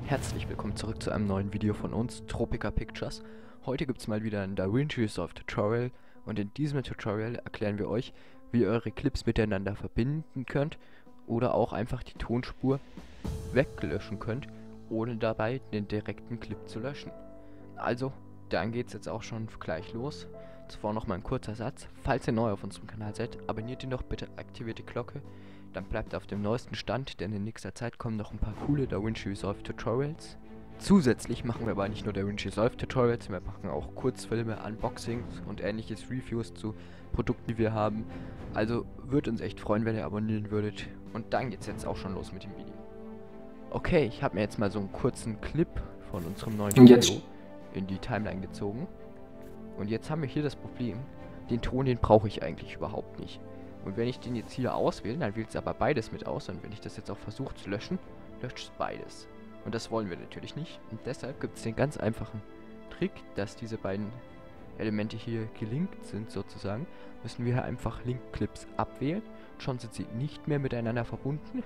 Herzlich willkommen zurück zu einem neuen Video von uns, Tropica Pictures. Heute gibt es mal wieder ein DaVinci Resolve Tutorial und in diesem Tutorial erklären wir euch, wie ihr eure Clips miteinander verbinden könnt oder auch einfach die Tonspur weglöschen könnt, ohne dabei den direkten Clip zu löschen. Also, dann geht es jetzt auch schon gleich los. Zuvor noch mal ein kurzer Satz. Falls ihr neu auf unserem Kanal seid, abonniert ihn doch bitte, aktiviert die Glocke. Dann bleibt auf dem neuesten Stand, denn in nächster Zeit kommen noch ein paar coole DaVinci Resolve Tutorials. Zusätzlich machen wir aber nicht nur DaVinci Resolve Tutorials, wir machen auch Kurzfilme, Unboxings und ähnliches, Reviews zu Produkten, die wir haben. Also würde uns echt freuen, wenn ihr abonnieren würdet. Und dann geht's jetzt auch schon los mit dem Video. Okay, ich habe mir jetzt mal so einen kurzen Clip von unserem neuen Video in die Timeline gezogen. Und jetzt haben wir hier das Problem, den Ton, den brauche ich eigentlich überhaupt nicht. Und wenn ich den jetzt hier auswähle, dann wählt es aber beides mit aus. Und wenn ich das jetzt auch versuche zu löschen, löscht es beides. Und das wollen wir natürlich nicht. Und deshalb gibt es den ganz einfachen Trick, dass diese beiden Elemente hier gelinkt sind sozusagen. Müssen wir hier einfach Link-Clips abwählen. Schon sind sie nicht mehr miteinander verbunden.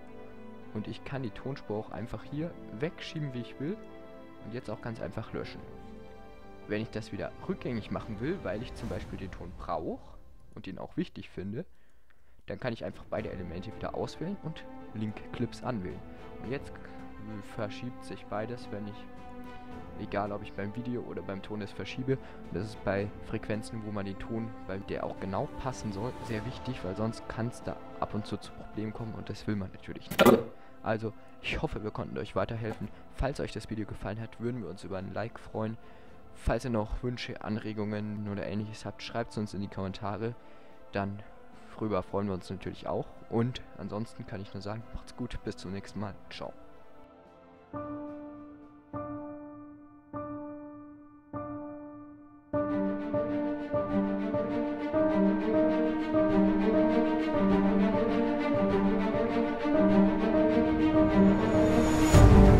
Und ich kann die Tonspur auch einfach hier wegschieben, wie ich will. Und jetzt auch ganz einfach löschen. Wenn ich das wieder rückgängig machen will, weil ich zum Beispiel den Ton brauche und ihn auch wichtig finde, dann kann ich einfach beide Elemente wieder auswählen und Link-Clips anwählen. Und jetzt verschiebt sich beides, wenn ich, egal ob ich beim Video oder beim Ton es verschiebe. Und das ist bei Frequenzen, wo man den Ton, weil der auch genau passen soll, sehr wichtig, weil sonst kann es da ab und zu Problemen kommen und das will man natürlich nicht. Also, ich hoffe, wir konnten euch weiterhelfen. Falls euch das Video gefallen hat, würden wir uns über ein Like freuen. Falls ihr noch Wünsche, Anregungen oder ähnliches habt, schreibt es uns in die Kommentare. Dann darüber freuen wir uns natürlich auch. Und ansonsten kann ich nur sagen, macht's gut, bis zum nächsten Mal. Ciao.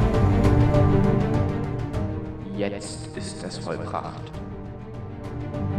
Jetzt ist es vollbracht.